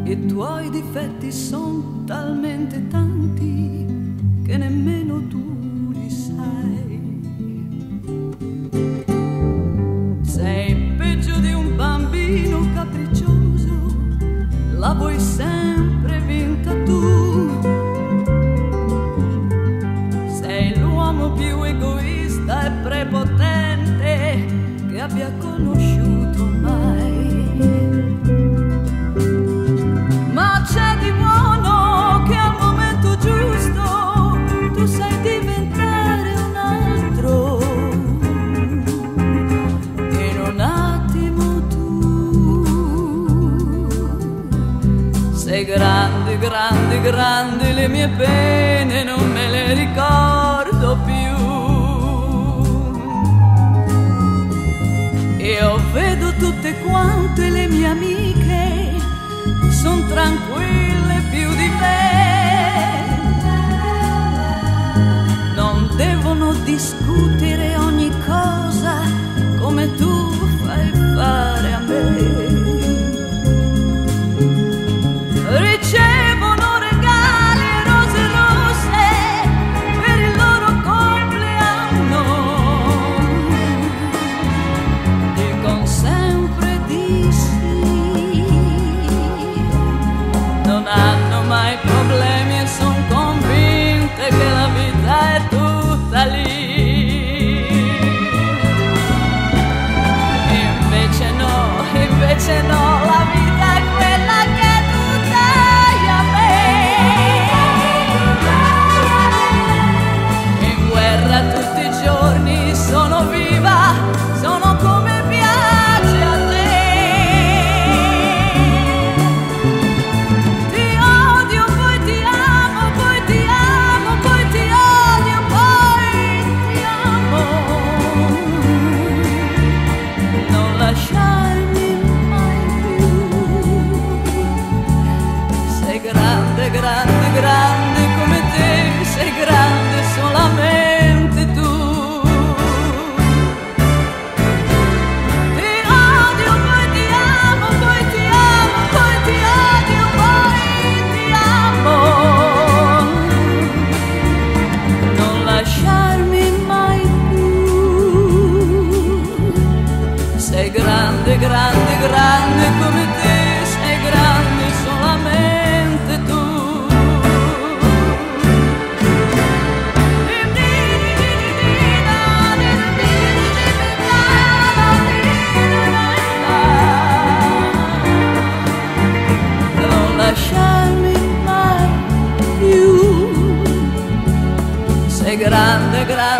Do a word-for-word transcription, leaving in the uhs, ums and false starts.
I tuoi difetti son talmente tanti che nemmeno tu li sai. Sei peggio di un bambino capriccioso, la vuoi sempre vinta tu. Sei l'uomo più egoista e prepotente che abbia conosciuto mai. Ma c'è di buono che al momento giusto tu sai diventare un altro. In un attimo tu sei grande, grande, grande, le mie pene non me le ricordo più. Io vedo tutte quante le mie amiche, son tranquille più di me. Non devono discutere ogni cosa come tu fai fare a me. Ricevono regali e rose rosse per il loro compleanno. Dicono sempre di sì, non hanno mai problemi e son convinte che la vita è tutta lì. Invece no, invece no, la vita è quella che tu dai a me. In guerra tutti i giorni sono viva, sono come piace a te. Ti odio, poi ti amo, poi ti amo, poi ti odio, poi ti amo. Non lasciarmi mai più. Sei grande, grande, grande come te, sei grande solamente tu. Ti odio, poi ti amo, poi ti amo, poi ti odio, poi ti amo. Non lasciarmi mai più. Sei grande, grande, grande come te, sei grande solamente tu. Non lasciarmi mai più. Sei grande, grande.